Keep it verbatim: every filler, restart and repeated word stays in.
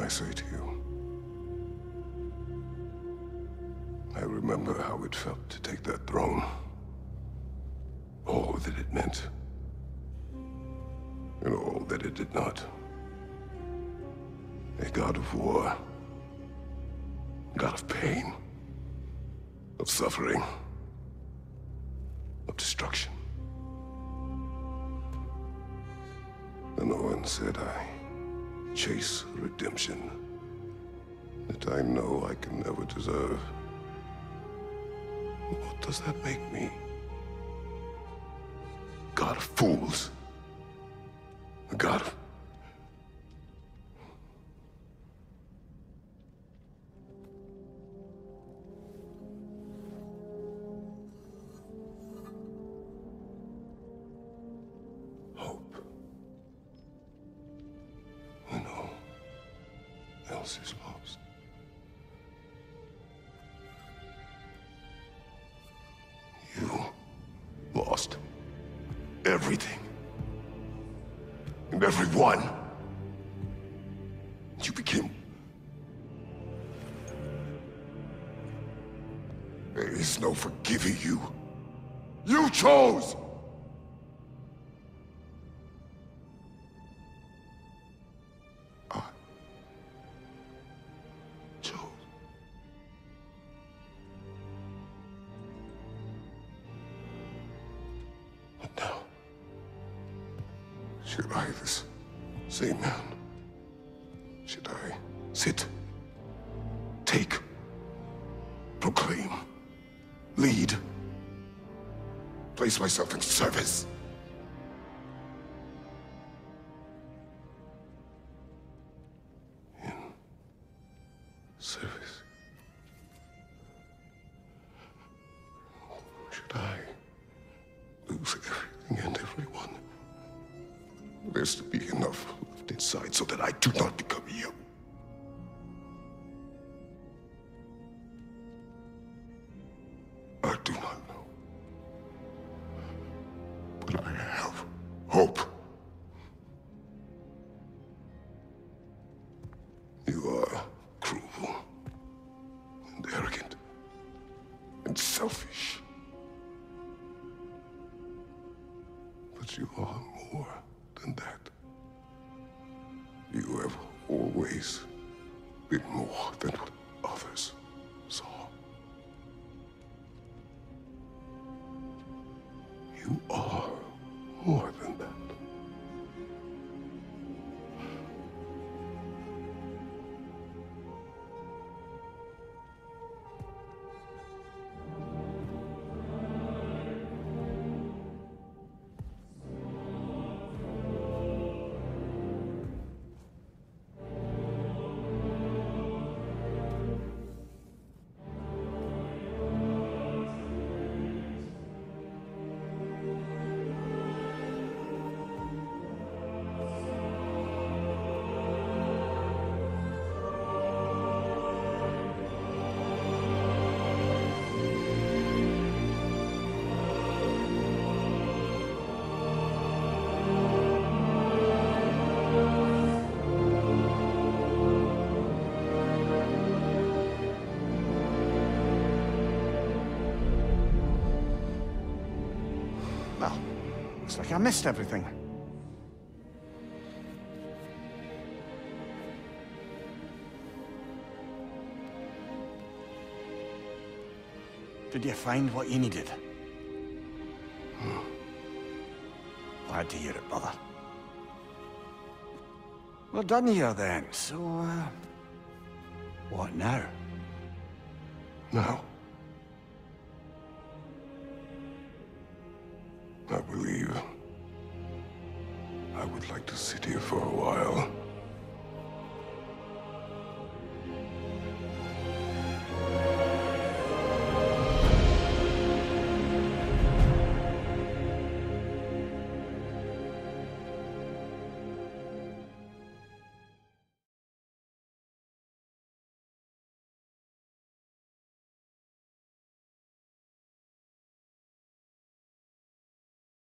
say to you, I remember how it felt to take that throne. All that it meant. And all that it did not. A god of war. God of pain. Of suffering. Of destruction. And the one said I chase redemption that I know I can never deserve. What does that make me? God of fools. A god of... hope. When all else is lost. You lost everything. And everyone. You became... There is no forgiving you. You chose! I chose. But now... should I, this same man, should I sit, take, proclaim, lead, place myself in service? In service? Should I lose everything and everyone? There's to be enough left inside so that I do not become you. I do not know. But I have hope. You are cruel and arrogant and selfish. But you are more than that. You have always been more than what others saw. You are more than that. Well, looks like I missed everything. Did you find what you needed? Hmm. Glad to hear it, brother. We're done here then, so, uh... what now? Now, I believe I would like to sit here for a while.